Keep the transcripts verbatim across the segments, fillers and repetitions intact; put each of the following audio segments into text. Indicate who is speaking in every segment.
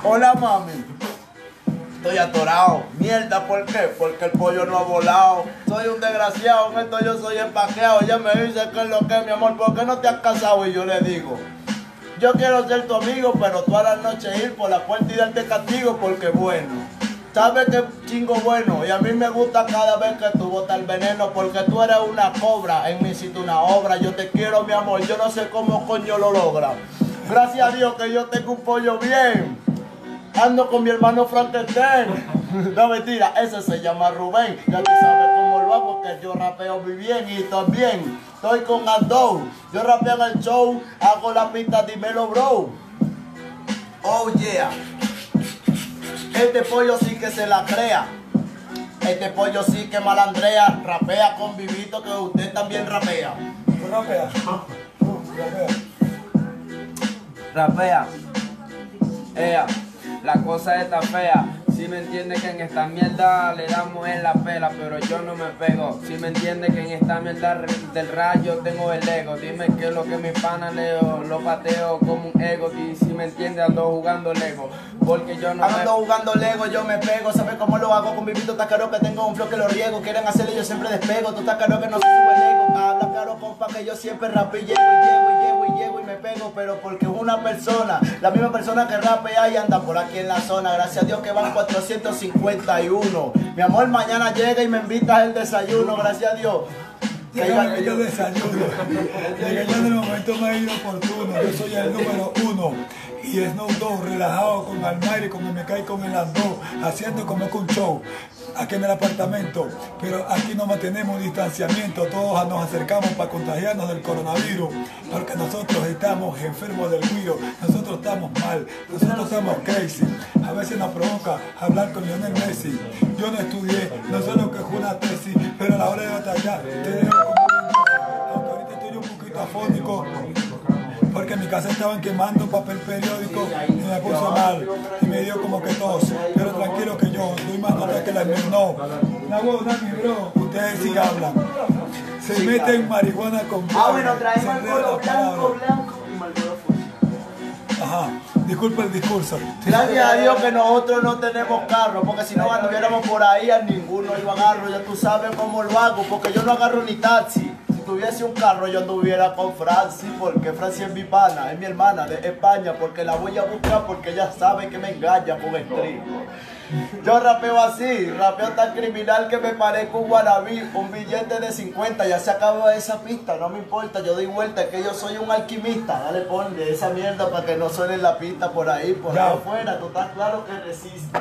Speaker 1: Hola, mami. Estoy atorado. Mierda, ¿por qué? Porque el pollo no ha volado. Soy un desgraciado, en esto yo soy empaqueado. Ella me dice que es lo que es, mi amor, ¿por qué no te has casado? Y yo le digo, yo quiero ser tu amigo, pero tú a la noche ir por la puerta y darte castigo porque bueno. ¿Sabes qué chingo bueno? Y a mí me gusta cada vez que tú botas el veneno porque tú eres una cobra, en mí hiciste una obra. Yo te quiero, mi amor, yo no sé cómo coño lo logra. Gracias a Dios que yo tengo un pollo bien. Ando con mi hermano Frankenstein. No, mentira, ese se llama Rubén. Ya tú sabes cómo lo hago, que yo rapeo muy bien y también estoy con Ando. Yo rapeo en el show, hago la pista, dímelo, bro. Oh, yeah. Este pollo sí que se la crea. Este pollo sí que malandrea. Rapea con Vivito, que usted también rapea.
Speaker 2: ¿Tú rapeas? ¿Tú rapeas?
Speaker 3: Rapea. Ea, la cosa está fea. Si me entiende que en esta mierda le damos en la pela, pero yo no me pego. Si me entiende que en esta mierda del rayo tengo el ego. Dime que es lo que mi pana leo, lo pateo como un ego. Y si me entiende ando jugando Lego, porque yo no
Speaker 1: Ando
Speaker 3: me...
Speaker 1: jugando Lego, yo me pego. ¿Sabes cómo lo hago con Vivito? Está claro que tengo un flow que lo riego. Quieren hacerle, yo siempre despego. Tú estás claro que no se sube el ego. Habla claro, compa, que yo siempre rapeo y llego y llego y llego y llego y me pego. Pero porque es una persona, la misma persona que rapea y anda por aquí en la zona. Gracias a Dios que van cuatrocientos cincuenta y uno. Mi amor, mañana llega y me invitas el desayuno. Gracias a Dios.
Speaker 2: Llega que yo desayuno. Llegué yo en el momento más inoportuno. Yo soy el número uno. Y Snow Dogg, relajado con Almayri, con M K y con el Ando, haciendo como que un show aquí en el apartamento. Pero aquí no mantenemos distanciamiento, todos nos acercamos para contagiarnos del coronavirus, porque nosotros estamos enfermos del virus, nosotros estamos mal, nosotros estamos crazy. A veces nos provoca hablar con Lionel Messi. Yo no estudié, no sé lo que es una tesis, pero a la hora de batallar, te dejo como... aunque ahorita estoy un poquito afónico, porque en mi casa estaban quemando papel periódico y me puso mal y me dio como que tos, pero tranquilo que yo doy más nota que la no. Nago, Dani, bro, ustedes sí hablan. Se sí, meten claro. Marihuana con
Speaker 1: ah, bueno, traemos el color blanco, blanco y Marlboro Fuji.
Speaker 2: Ajá, disculpa el discurso.
Speaker 1: Gracias a Dios que nosotros no tenemos carro, porque si no anduviéramos por ahí a ninguno yo agarro, ya tú sabes cómo lo hago, porque yo no agarro ni taxi. Si tuviese un carro yo anduviera con Francis, porque Francis es mi pana, es mi hermana de España, porque la voy a buscar porque ella sabe que me engaña con stream. Yo rapeo así, rapeo tan criminal que me parezco un guanabí, un billete de cincuenta, ya se acabó esa pista, no me importa, yo doy vuelta, es que yo soy un alquimista, dale ponle esa mierda para que no suene la pista por ahí, por allá afuera, tú estás claro que resiste.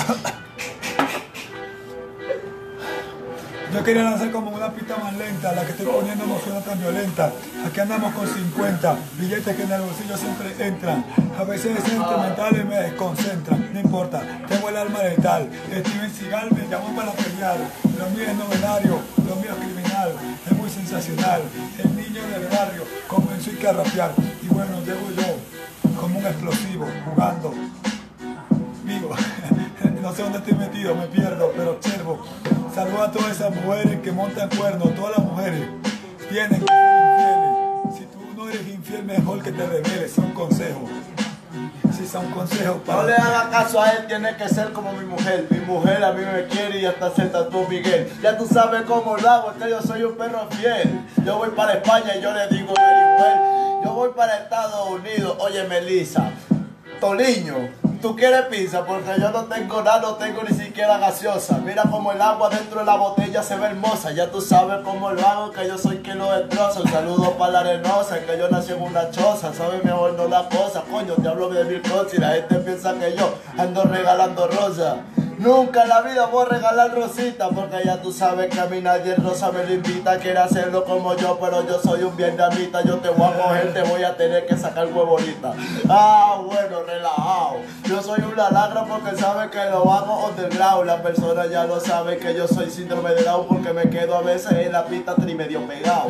Speaker 2: Yo quería lanzar como una pista más lenta, la que estoy poniendo no suena tan violenta. Aquí andamos con cincuenta, billetes que en el bolsillo siempre entran. A veces sentimentales me desconcentran, no importa, tengo el alma letal. Steven Seagal me llamó para pelear. Lo mío es novenario, lo mío es criminal, es muy sensacional. El niño del barrio comenzó a rapear. Y bueno, llego yo, como un explosivo, jugando, vivo. No sé dónde estoy metido, me pierdo, pero observo. Saludo a todas esas mujeres que montan cuernos. Todas las mujeres tienen que ser infieles. Si tú no eres infiel, mejor que te reveles. Son consejos. Sí, son consejos para...
Speaker 1: No le hagas caso a él, tiene que ser como mi mujer. Mi mujer a mí me quiere y hasta se tatuó Miguel. Ya tú sabes cómo lo hago, es que yo soy un perro fiel. Yo voy para España y yo le digo very well. Yo voy para Estados Unidos, oye Melissa, Toliño, ¿tú quieres pizza? Porque yo no tengo nada, no tengo ni siquiera gaseosa. Mira como el agua dentro de la botella se ve hermosa. Ya tú sabes cómo lo hago, que yo soy quien lo destroza. Un saludo para la arenosa, que yo nací en una choza. Sabes mejor no la cosa, coño, te hablo de mil cosas y la gente piensa que yo ando regalando rosas. Nunca en la vida voy a regalar rosita, porque ya tú sabes que a mí nadie rosa me lo invita. Quiere hacerlo como yo, pero yo soy un vietnamita. Yo te voy a coger, te voy a tener que sacar huevo ahorita. Ah, bueno, relajado. Yo soy una lacra porque sabe que lo hago underground. La persona ya lo sabe que yo soy síndrome de Down, porque me quedo a veces en la pista tri medio pegado.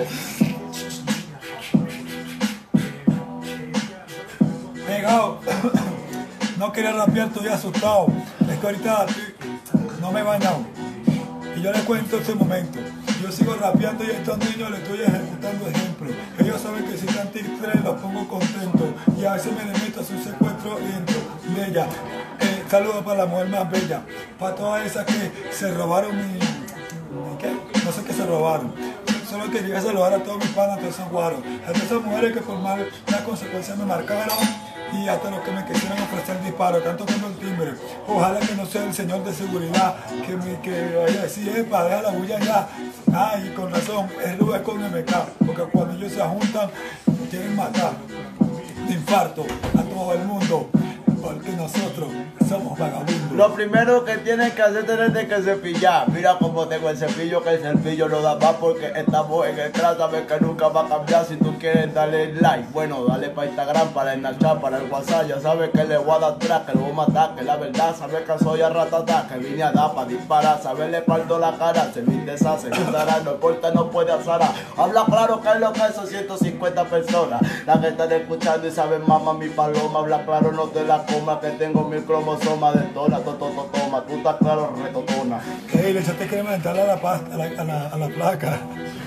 Speaker 2: Pegado. No quería rapear, estoy asustado. Es que ahorita no me he bañado. Y yo les cuento este momento. Yo sigo rapeando y a estos niños les estoy ejecutando ejemplos. Ellos saben que si están tigres los pongo contentos. Y a veces me les meto a su secuestro y entro. Le bella. Eh, saludos para la mujer más bella. Para todas esas que se robaron mi... ¿Qué? No sé qué se robaron. Solo quería saludar a todos mis panas, a todos esos guaros, a todas esas mujeres que por malas consecuencias me marcaron y hasta los que me quisieron ofrecer disparo, tanto como el timbre. Ojalá que no sea el señor de seguridad que me que vaya a decir, epa, deja la bulla ya. Ah, y con razón, es lugar con M K, porque cuando ellos se juntan, quieren matar de infarto a todo el mundo. Porque nosotros somos vagabundos.
Speaker 1: Lo primero que tienes que hacer es tener que cepillar. Mira cómo tengo el cepillo, que el cepillo no da más porque estamos en el clan, sabes que nunca va a cambiar. Si tú quieres darle like, bueno, dale para Instagram, para el Snapchat, para el WhatsApp. Ya sabes que le voy a dar atrás, que lo voy a matar, que la verdad, sabes que soy a ratata, que vine a dar para disparar, sabes le parto la cara, se me deshace, no dará, no importa, no puede azar. Habla claro que es lo que son ciento cincuenta personas, las que están escuchando y saben, mamá, mi paloma, habla claro, no te la que tengo mil cromosomas de tola, to, to, to, toma, tú estás claro, retotona.
Speaker 2: Hey, le echaste crema dental a la pasta, a la, a la, a la placa.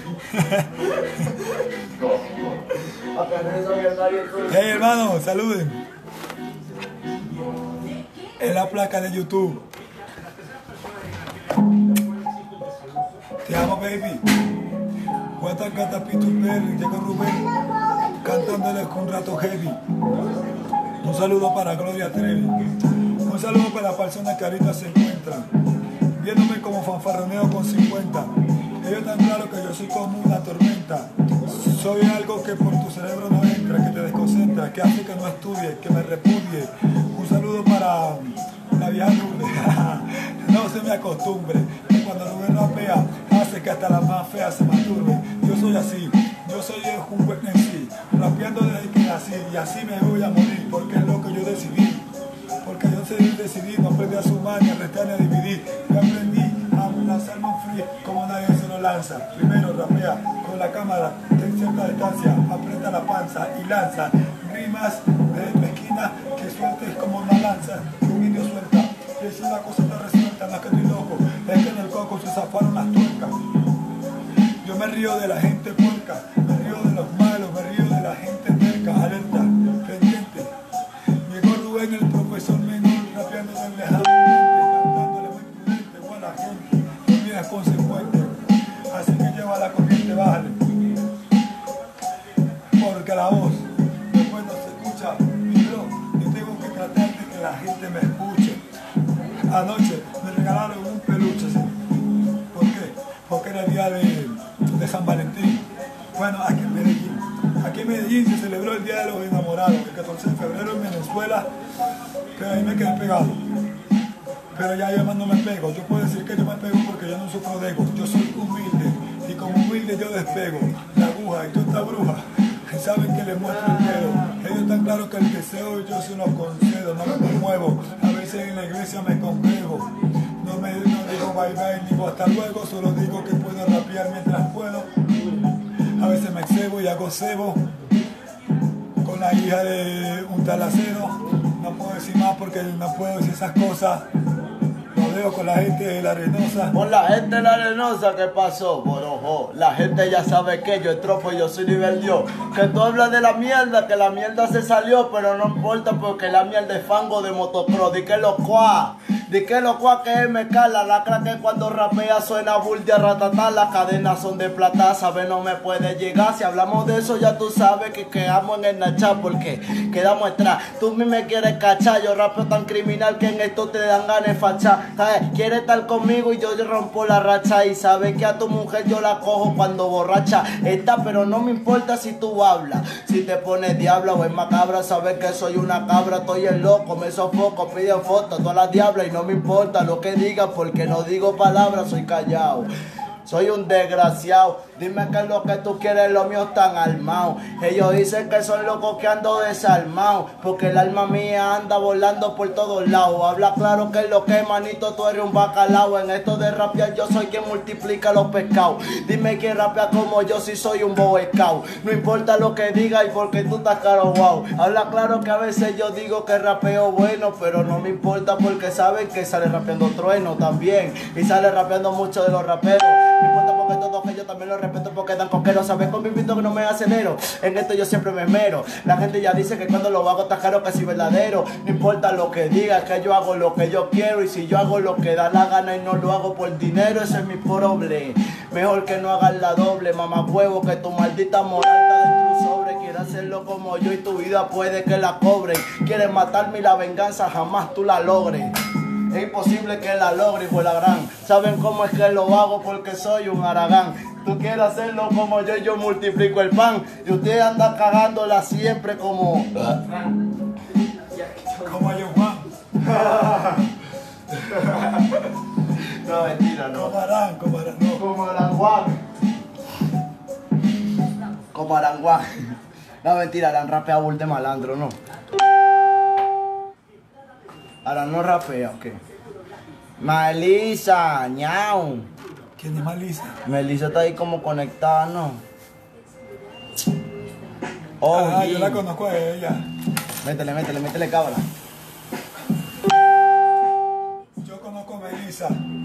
Speaker 2: Hey, hermano, saluden. Es la placa de YouTube. Te amo, baby. Cuenta canta Pito Perry, llegó Rubén, cantándoles con un rato heavy. Un saludo para Gloria Trevi. Un saludo para las personas que ahorita se encuentran viéndome como fanfarroneo con cincuenta. Ellos están claros que yo soy como una tormenta. Soy algo que por tu cerebro no entra, que te desconcentra, que hace que no estudies, que me repudie. Un saludo para la vieja Lourdes. No se me acostumbre. Cuando Rubén rapea, hace que hasta la más fea se masturbe. Yo soy así. Yo soy el jugo en sí, rapeando desde que nací y así me voy a morir, porque es lo que yo decidí. Porque yo decidí, no aprendí a sumar ni a restar ni a dividir. Yo aprendí a lanzarme un free como nadie se lo lanza. Primero rapea con la cámara de cierta distancia, aprieta la panza y lanza rimas de tu esquina que sueltes como una lanza que un indio suelta. Y es una cosa tan resuelta, no es que estoy loco, es que en el coco se zafaron las tuercas. Yo me río de la gente puerca, me río de los malos, me río de la gente terca, alerta, pendiente. Llegó Rubén, el profesor menor, rapeando del lejano, cantándole muy prudente, buena gente, también es consecuente. Así que lleva la corriente, bájale. Porque la voz, después no se escucha, mi bro, yo tengo que tratar de que la gente me escuche. Anoche me regalaron un peluche, ¿sí? ¿Por qué? Porque era el día de... de San Valentín. Bueno, aquí en Medellín. Aquí en Medellín se celebró el Día de los Enamorados, el catorce de febrero en Venezuela, pero ahí me quedé pegado. Pero ya yo más no me pego. Yo puedo decir que yo me pego porque yo no sufro de ego. Yo soy humilde y como humilde yo despego la aguja y tú esta bruja. Saben que les muestro el dedo. Ellos están claros que el deseo yo se lo concedo, no me conmuevo. A veces en la iglesia me congrego. No me no digo bye bye, digo hasta luego, solo digo que puedo rapear mientras puedo. A veces me excebo y hago cebo con la hija de un talacero. No puedo decir más porque no puedo decir esas cosas. Lo veo con la gente de la Arenosa.
Speaker 1: Con la gente de la Arenosa, ¿qué pasó? Borojo, la gente ya sabe que yo tropo, yo soy nivel Dios. Que tú hablas de la mierda, que la mierda se salió, pero no importa porque la mierda es fango de motocross. Di que lo cuá, di que lo cuá que M K, la lacra que cuando rapea suena buldia ratatá. Las cadenas son de plata, sabe no me puede llegar. Si hablamos de eso ya tú sabes que quedamos en el Nachá porque quedamos atrás. Tú mí me quieres cachar, yo rapeo tan criminal que en esto te dan ganas de fachar. Quiere estar conmigo y yo rompo la racha. Y sabe que a tu mujer yo la cojo cuando borracha está, pero no me importa si tú hablas. Si te pones diabla o es macabra, sabes que soy una cabra. Estoy el loco, me sofoco, piden fotos, todas las diablas. Y no me importa lo que digas porque no digo palabras, soy callado. Soy un desgraciado, dime qué es lo que tú quieres, los míos están armados. Ellos dicen que son locos que ando desarmado, porque el alma mía anda volando por todos lados. Habla claro que es lo que, manito, tú eres un bacalao. En esto de rapear yo soy quien multiplica los pescados. Dime quién rapea como yo si soy un boy scout. No importa lo que diga y porque tú estás caro, wow. Habla claro que a veces yo digo que rapeo bueno, pero no me importa porque saben que sale rapeando Trueno también. Y sale rapeando mucho de los raperos. No importa porque que todo que yo también lo respeto porque dan coquero. Sabes con mi pito que no me acelero. En esto yo siempre me esmero. La gente ya dice que cuando lo hago está claro que si verdadero. No importa lo que diga, que yo hago lo que yo quiero. Y si yo hago lo que da la gana y no lo hago por dinero, ese es mi problema. Mejor que no hagas la doble, mamá huevo, que tu maldita moral está dentro de un sobre. Quieres hacerlo como yo y tu vida puede que la cobren. Quieres matarme y la venganza jamás tú la logres. Es imposible que la logre, hijo de la gran. ¿Saben cómo es que lo hago? Porque soy un haragán. Tú quieres hacerlo como yo y yo multiplico el pan. Y usted anda cagándola siempre como...
Speaker 2: Como yo, Juan.
Speaker 1: No, mentira, no.
Speaker 2: Como Arán, como Arán, no.
Speaker 1: Como Aranguán. Como Aranguán. No, mentira, Aran rapea bull de malandro, no. Aran no rapea, ¿o qué? Melissa, ñau.
Speaker 2: ¿Quién es Melissa?
Speaker 1: Melissa está ahí como conectada, ¿no?
Speaker 2: Oh, ah,
Speaker 1: yeah.
Speaker 2: Yo la conozco a ella.
Speaker 1: Métele, métele, métele cabra.
Speaker 2: Yo conozco a Melissa.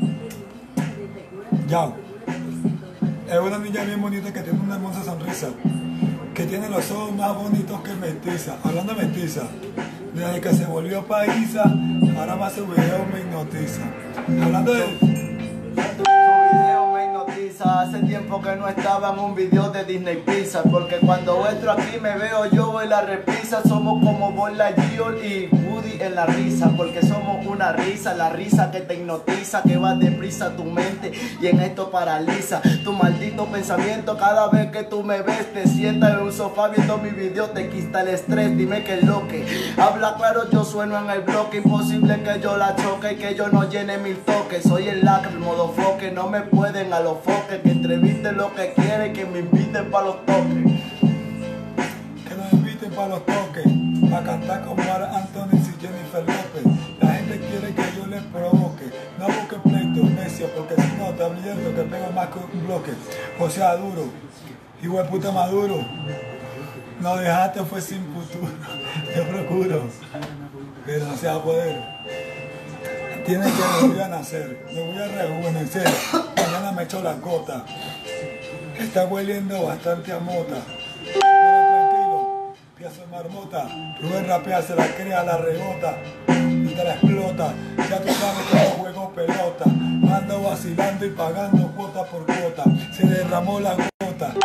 Speaker 2: Yao. Es una niña bien bonita que tiene una hermosa sonrisa. Que tiene los ojos más bonitos que mestiza. Hablando de mestiza. Desde que se volvió paisa, ahora más su video me hipnotiza. Hablando de...
Speaker 1: Hace tiempo que no estaba en un video de Disney Pizza. Porque cuando entro aquí me veo yo en la repisa. Somos como Buzz Lightyear y Woody en la risa. Porque somos una risa, la risa que te hipnotiza, que va deprisa tu mente y en esto paraliza tu maldito pensamiento. Cada vez que tú me ves te sientas en un sofá viendo mi video, te quita el estrés. Dime qué es lo que habla claro, yo sueno en el bloque. Imposible que yo la choque y que yo no llene mil toques. Soy el lacre, el modo foque, no me pueden a los foques. Que entrevisten lo que quieren, que me inviten para los toques.
Speaker 2: Que nos inviten para los toques, a cantar como Anthony y Jennifer López. La gente quiere que yo les provoque. No busque pleito, necio, porque si no te advierto que pego más que un bloque. O sea, duro, hijo de puta maduro. No dejaste, fue sin futuro. Te procuro, pero no se va a poder. Tienes que volver a nacer, me voy a rejuvenecer. Mañana me echo la gota. Está hueliendo bastante a mota. Pero tranquilo, pienso en marmota. Rubén rapea, se la crea, la rebota y te la explota. Ya tú sabes que no juego pelota. Ando vacilando y pagando cuota por cuota. Se derramó la gota.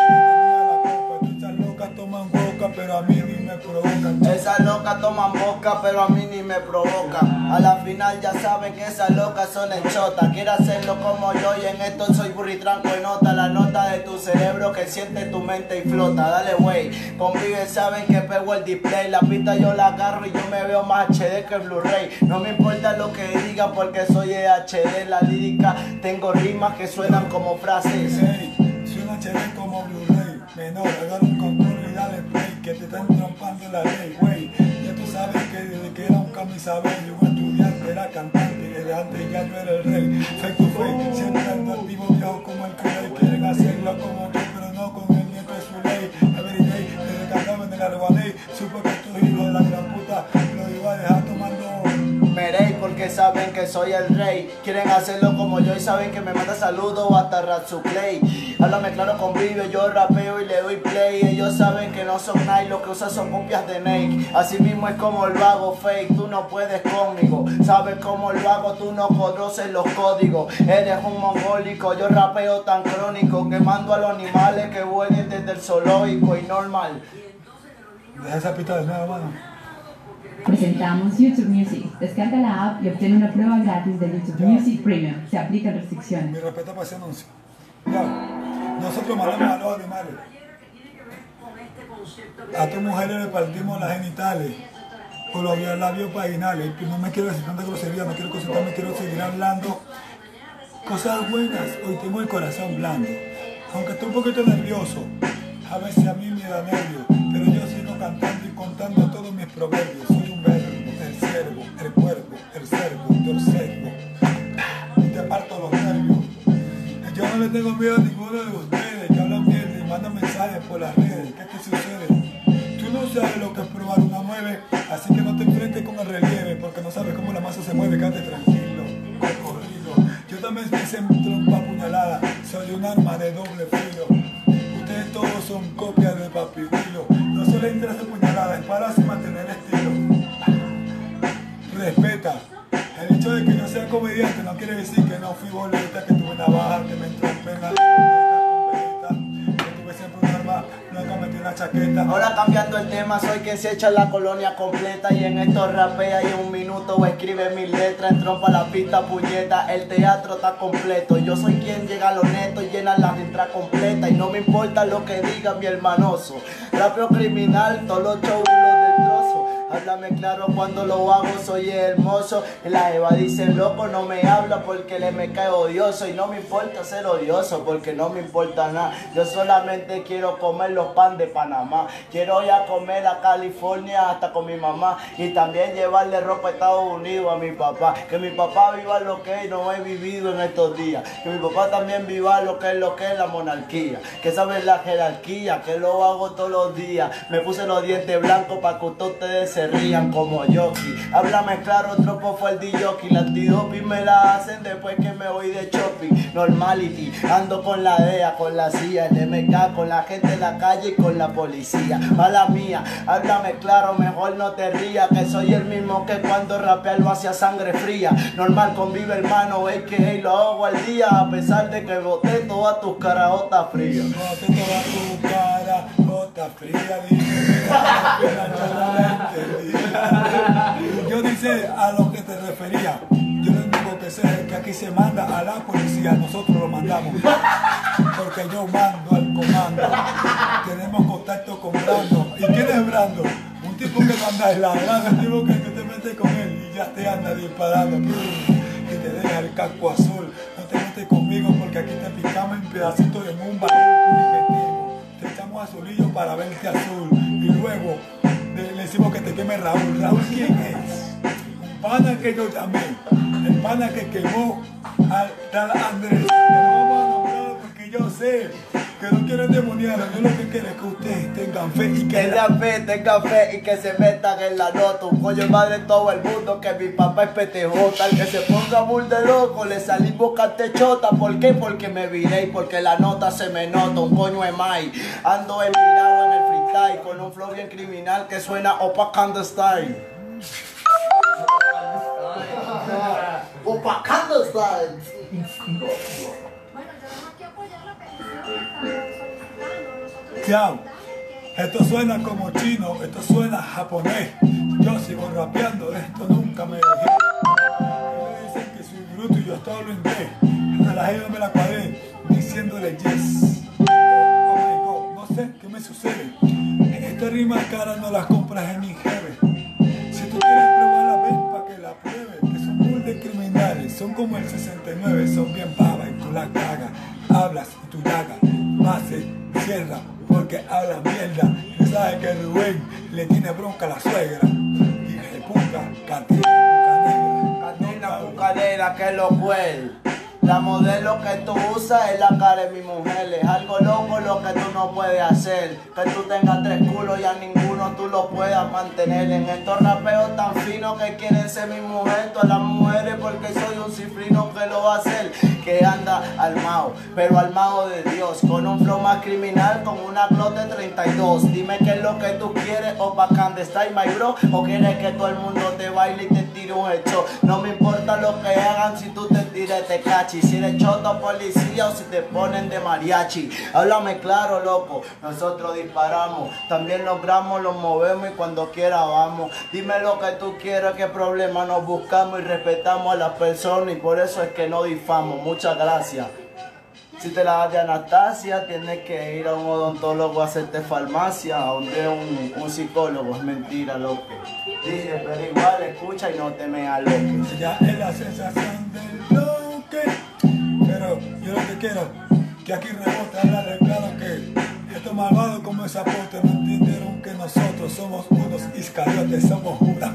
Speaker 2: Esas locas toman boca, pero a mí ni me provocan.
Speaker 1: Esas locas toman boca, pero a mí ni me provocan. A la final ya saben que esas locas son enchotas. Quiero hacerlo como yo y en esto soy burritranco y nota. La nota de tu cerebro que siente tu mente y flota. Dale wey, convive, saben que pego el display. La pista yo la agarro y yo me veo más H D que Blu-ray. No me importa lo que digan porque soy H D. La lírica tengo rimas que suenan como frases.
Speaker 2: Hey, soy un H D como Blu-ray. Menor, agarra un control y dale play, que te están trampando la ley, güey. Ya tú sabes que desde que era un camisa verde, un estudiante era cantante, y desde antes ya yo era el rey. Fake to fake, siempre ando activo, viejo como el que quieren hacerlo como yo, pero no con el nieto de su ley. Every day, desde que andaba en el Arbaney, supe que estos hijos de la gran puta lo iba a dejar tomando
Speaker 1: Merey, porque saben que soy el rey. Quieren hacerlo como yo y saben que me manda saludos hasta Ratsuplay. Háblame claro, convive, yo rapeo y le doy play. Ellos saben que no son nice, lo que usan son copias de Nike. Así mismo es como lo hago fake, tú no puedes conmigo. Sabes cómo lo hago, tú no conoces los códigos. Eres un mongólico, yo rapeo tan crónico que mando a los animales que vuelen desde el zoológico y normal.
Speaker 2: Deja esa pista de nuevo, mano.
Speaker 4: Presentamos YouTube Music. Descarga la app y obtén una prueba gratis de YouTube Music Premium. Se aplican restricciones.
Speaker 2: Mi respeto para ese anuncio. Ya, nosotros mandamos a los animales. A tus mujeres le partimos las genitales por los labios vaginales. No me quiero decir tanta grosería, no quiero concentrarme, quiero seguir hablando cosas buenas. Hoy tengo el corazón blando. Aunque estoy un poquito nervioso, a veces a mí me da nervio, pero yo sigo cantando y contando todos mis proverbios. Soy un verbo, el ciervo, el cuervo, el cervo, yo el cervo. Y te parto los nervios. Yo no le tengo miedo a ninguno de ustedes que hablan mierda y mandan mensajes por las redes. ¿Qué te sucede? Tú no sabes lo que es probar una mueve, así que no te enfrentes con el relieve, porque no sabes cómo la masa se mueve. Quédate tranquilo, corrido. Yo también me dicen trompa puñalada. Soy un arma de doble filo. Ustedes todos son copias de Papirilo. No solo hay tres puñaladas, es para así mantener el estilo. Respeta. El hecho de que yo sea comediante no quiere decir que no fui boleta, que tuve navaja, que me entrompé en la discoteca con que tuve siempre un arma, nunca metí una chaqueta.
Speaker 1: Ahora cambiando el tema, soy quien se echa la colonia completa y en esto rapea y en un minuto o escribe mis letras, en trompa la pista, puñeta, el teatro está completo. Yo soy quien llega a lo neto y llena la letra completa y no me importa lo que diga mi hermanoso. Rapeo criminal, todos los shows los destrozo. Háblame claro cuando lo hago, soy hermoso. La Eva dice loco, no me habla porque le me cae odioso. Y no me importa ser odioso porque no me importa nada. Yo solamente quiero comer los pan de Panamá. Quiero ir a comer a California hasta con mi mamá. Y también llevarle ropa a Estados Unidos a mi papá. Que mi papá viva lo que no he vivido en estos días. Que mi papá también viva lo que es lo que es la monarquía. Que sabe la jerarquía, que lo hago todos los días. Me puse los dientes blancos para que ustedes se rían como Yoki. Háblame claro, tropo fue el D-Jockey. La antidopi me la hacen después que me voy de shopping. Normality, ando con la D E A, con la C I A, el M K, con la gente en la calle y con la policía. Mala mía, háblame claro, mejor no te rías, que soy el mismo que cuando rapea lo hacía sangre fría. Normal convive hermano, a k a lo hago al día, a pesar de que boté todas tus caraotas frías.
Speaker 2: Boté todas tus caraotas frías, dije, yo dice a lo que te refería. Yo lo único que sé es que aquí se manda a la policía, nosotros lo mandamos. Porque yo mando al comando. Tenemos contacto con Brando. ¿Y quién es Brando? Un tipo que no anda ladrando, un tipo que te metes con él y ya te anda disparando. Y te deja el casco azul. No te metes conmigo porque aquí te picamos en pedacitos en un barril y metimos. Te echamos azulillo para verte azul. Y luego le decimos que te queme Raúl. ¿Raúl quién es? Un pana que yo llamé. El pana que quemó al tal Andrés. Que lo vamos a nombrar porque yo sé que no quiero endemoniarlo. Yo lo que quiero es que ustedes tengan fe y que
Speaker 1: tengan fe, tengan fe y que se metan en la nota. Un coño madre todo el mundo que mi papá es petejota. Al que se ponga bull de loco le salimos cantechota. ¿Por qué? Porque me viré y porque la nota se me nota. Un coño es mai. Ando envirado en el freestyle con un flow bien criminal que suena Opacando Style. Opacando Style.
Speaker 5: Bueno, tenemos que apoyar la petición que estamos solicitando. Nosotros
Speaker 2: Chao. Esto suena como chino, esto suena japonés. Yo sigo rapeando, esto nunca me dejé. Me dicen que soy bruto y yo hasta hablo inglés. Relajé, no me la cuadré, diciéndole yes. Oh, oh my God, no sé qué me sucede. Estas rimas caras no las compras en mi jefe. Si tú quieres probarla, ven pa' que la pruebes. Que son muy de criminales, son como el sesenta y nueve, son bien babas y tú la cagas. Hablas y tú llagas, base, cierra, porque habla mierda. Y sabes que Rubén le tiene bronca a la suegra. Y de puta, Catina Bucanera.
Speaker 1: Catina Bucanera, que lo fue. La modelo que tú usas es la cara de mi mujer. Es algo loco lo que tú no puedes hacer. Que tú tengas tres culos y a ninguno tú lo puedas mantener. En estos rapeos tan finos que quieren ser mi mujer. Todas las mujeres porque soy un cifrino que lo va a hacer. Que anda armado, pero armado de Dios. Con un flow más criminal, con una Glock de treinta y dos. Dime qué es lo que tú quieres, o pa' Candy Style, my bro. O quieres que todo el mundo te baile y te tire un hecho. No me importa lo que hagan si tú te tires, te cachi. Si eres choto policía o si te ponen de mariachi. Háblame claro, loco. Nosotros disparamos, también logramos, los movemos y cuando quiera vamos. Dime lo que tú quieres, qué problema nos buscamos y respetamos a las personas y por eso es que no difamos. Muchas gracias. Si te la das de Anastasia, tienes que ir a un odontólogo a hacerte farmacia, a donde un, un psicólogo. Es mentira, loco. Dije, pero igual escucha y no te me aloques.
Speaker 2: Ya es la sensación del bloque. Pero yo lo que quiero, que aquí rebote, hablarle claro que estos malvados como ese aporte no entendieron que nosotros somos unos iscariotes, somos Judas.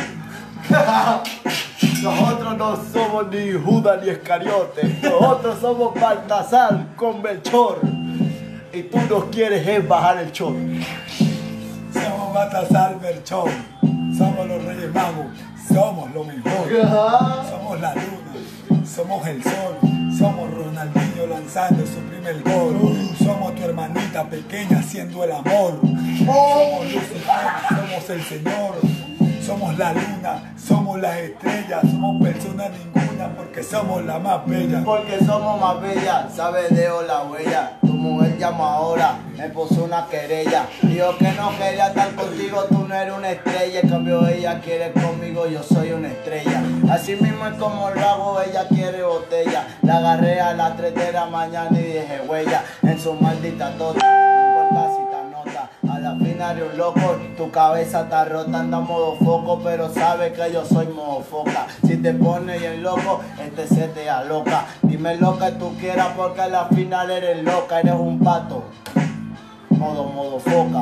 Speaker 1: Nosotros no somos ni Judas ni Iscariote. Nosotros somos Baltasar con Melchor. Y tú nos quieres es bajar el chor.
Speaker 2: Somos Baltasar, Melchor. Somos los Reyes Magos. Somos lo mejor. Somos la luna. somos el sol, somos Ronaldinho lanzando su primer gol, somos tu hermanita pequeña haciendo el amor, somos Lucifer, somos el Señor, somos la luna, somos las estrellas, somos personas ninguna porque somos la más bella.
Speaker 1: Porque somos más bellas, sabe Deo la huella. Tu mujer llama ahora, me puso una querella. Dijo que no quería estar contigo, tú no eres una estrella. En cambio ella quiere conmigo, yo soy una estrella. Así mismo es como lo hago, ella quiere botella. La agarré a las tres de la mañana y dejé huella en su maldita tota. No importa si te anota, a la final eres un loco. Tu cabeza está rota, anda modo foco, pero sabes que yo soy modo foca. Si te pones bien loco, este se te aloca. Dime lo que tú quieras porque a la final eres loca, eres un pato. Modo, modo foca.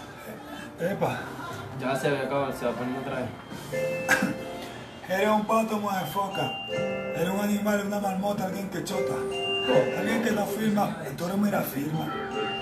Speaker 2: Epa,
Speaker 3: Ya se ve acabado, se va a poner otra vez.
Speaker 2: eres un pato más de foca, eres un animal, una marmota, alguien que chota, alguien que no firma, tú eres mira firma.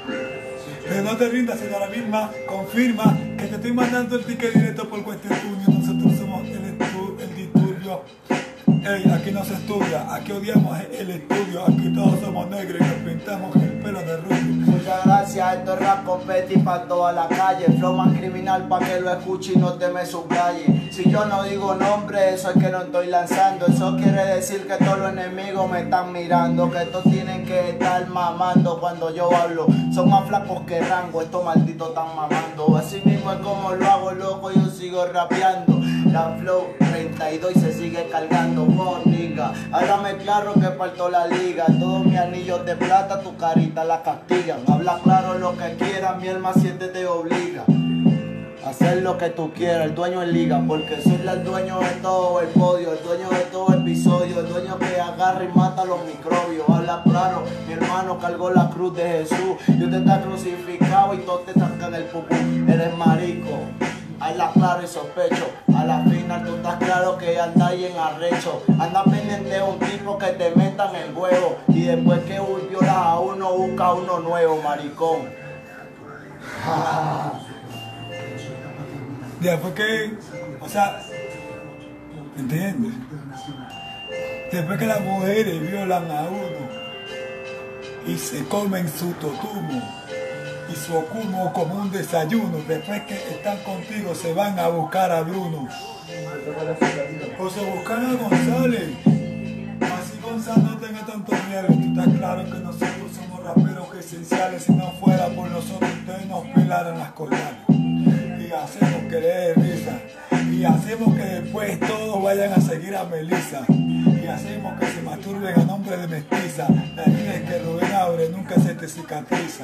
Speaker 2: Pero no te rindas, señora Vilma, confirma que te estoy mandando el ticket directo por cuestión tuyo. Nosotros somos el, estu el disturbio. Ey, aquí no se estudia, aquí odiamos el estudio, aquí todos somos negros y nos pintamos el pelo de rubio.
Speaker 1: Muchas gracias, esto es rap competi para toda la calle. Flow más criminal para que lo escuche y no te me subraye. Si yo no digo nombre, eso es que no estoy lanzando. Eso quiere decir que todos los enemigos me están mirando, que estos tienen que estar mamando cuando yo hablo. Son más flacos que Rango, estos malditos están mamando. Así mismo es como lo hago, loco, yo sigo rapeando. La Flow treinta y dos y se sigue cargando. Wow, nigga, háblame claro que parto la liga. Todos mis anillos de plata, tu carita la castigan. Habla claro lo que quieras, mi alma siente te obliga. Hacer lo que tú quieras, el dueño en liga, porque soy el dueño de todo el podio, el dueño de todo el episodio, el dueño que agarra y mata los microbios. Habla claro, mi hermano cargó la cruz de Jesús, y usted está crucificado y todos te sacan el pupú. Eres marico, habla claro y sospecho, a la final tú estás claro que andas ahí en arrecho. Anda pendiente de un tipo que te metan el huevo, y después que violas a uno, busca uno nuevo, maricón.
Speaker 2: Después que, o sea, ¿entiendes? Después que las mujeres violan a uno y se comen su totumo y su ocumo como un desayuno, después que están contigo se van a buscar a Bruno o se buscan a González. Así González no tenga tanto miedo, tú estás claro que nosotros somos raperos esenciales. Si no fuera por nosotros ustedes nos pelaran las colgadas. Y hacemos que le dé risa, y hacemos que después todos vayan a seguir a Melissa, y hacemos que se masturben a nombre de mestiza. La herida es que Rubén abre nunca se te cicatriza.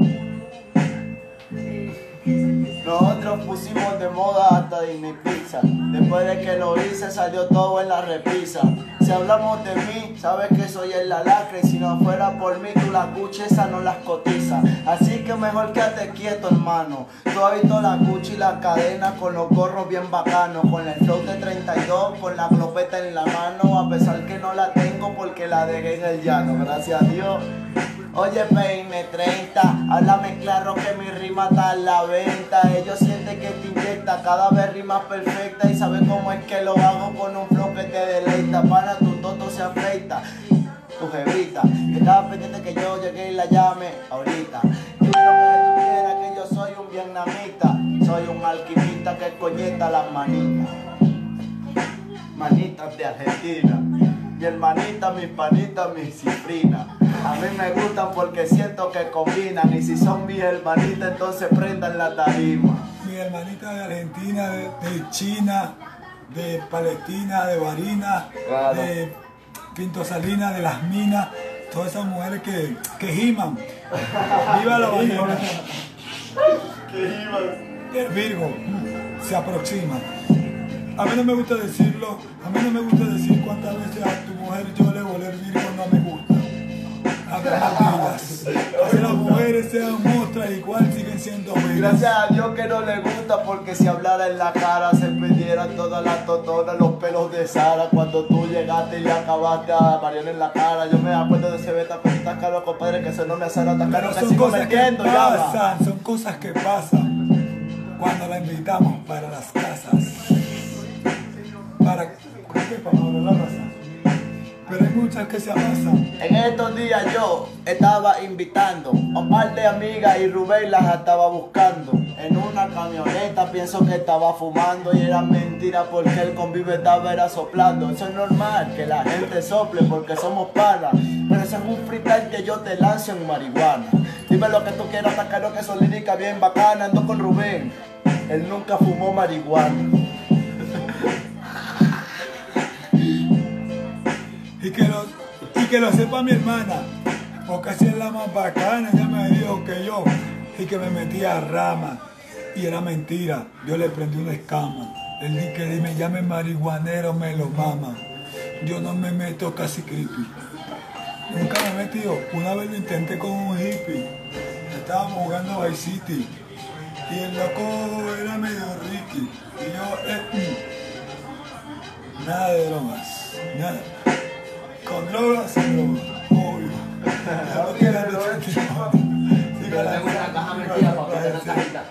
Speaker 1: Nosotros pusimos de moda hasta Disney Pizza. Después de que lo hice salió todo en la repisa. Si hablamos de mí, sabes que soy el lacre. Y si no fuera por mí, tú las Gucci esas no las cotizas. Así que mejor quédate quieto, hermano. Tú has visto la Gucci y la cadena con los gorros bien bacanos, con el flow de treinta y dos, con la glopeta en la mano. A pesar que no la tengo porque la dejé en el llano, gracias a Dios. Oye, peine treinta, háblame claro que mi rima está a la venta. Ellos sienten que te inyecta, cada vez rimas perfecta. Y saben cómo es que lo hago con un flow que te deleita. Para tu toto se afeita, tu jevita. Estaba pendiente que yo llegué y la llame ahorita. Yo quiero que tú quieras que yo soy un vietnamita. Soy un alquimista que coñeta las manitas. Manitas de Argentina. Mi hermanita, mis panitas, mis cifrinas. A mí me gustan porque siento que combinan. Y si son mis hermanitas, entonces prendan la tarima.
Speaker 2: Mi hermanita de Argentina, de, de China, de Palestina, de Barinas,
Speaker 1: Claro.
Speaker 2: de Pinto Salinas, de las minas, todas esas mujeres que, que giman. ¡Viva la ballena! El Virgo se aproxima. A mí no me gusta decirlo, a mí no me gusta decir cuántas veces a tu mujer yo le volé el Virgo no me gusta. Que las mujeres sean monstruas, igual siguen siendo bellas.
Speaker 1: Gracias a Dios que no le gusta, porque si hablara en la cara se perdieran todas las totonas, los pelos de Sara. Cuando tú llegaste y le acabaste a Mariana en la cara, yo me acuerdo de ese beta, pero está caro, compadre, que ese no me hace nada caro, que
Speaker 2: son
Speaker 1: sigo
Speaker 2: cosas que
Speaker 1: metiendo, ya va.
Speaker 2: pasan, son cosas que pasan cuando la invitamos para las casas. Para, ¿cómo que para la raza? Pero hay muchas que se amasan.
Speaker 1: En estos días yo estaba invitando a un par de amigas y Rubén las estaba buscando. En una camioneta pienso que estaba fumando y era mentira porque el convive estaba era soplando. Eso es normal que la gente sople porque somos panas, pero eso es un freestyle que yo te lanzo en marihuana. Dime lo que tú quieras, atacar que son líricas bien bacana. Ando con Rubén, él nunca fumó marihuana.
Speaker 2: Y que lo, y que lo sepa mi hermana, porque así es la más bacana. Ella me dijo que yo, y que me metía a rama, y era mentira. Yo le prendí una escama. Él dijo que me llame marihuanero, me lo mama. Yo no me meto casi creepy. Nunca me he metido. Una vez lo intenté con un hippie. Estábamos jugando Vice City. Y el loco era medio Ricky. Y yo, eh, mm, nada de drogas. Nada. Con drogas, sin drogas. Obvio. Ya no quiero de
Speaker 3: Pero tengo una caja metida para poner una cajita.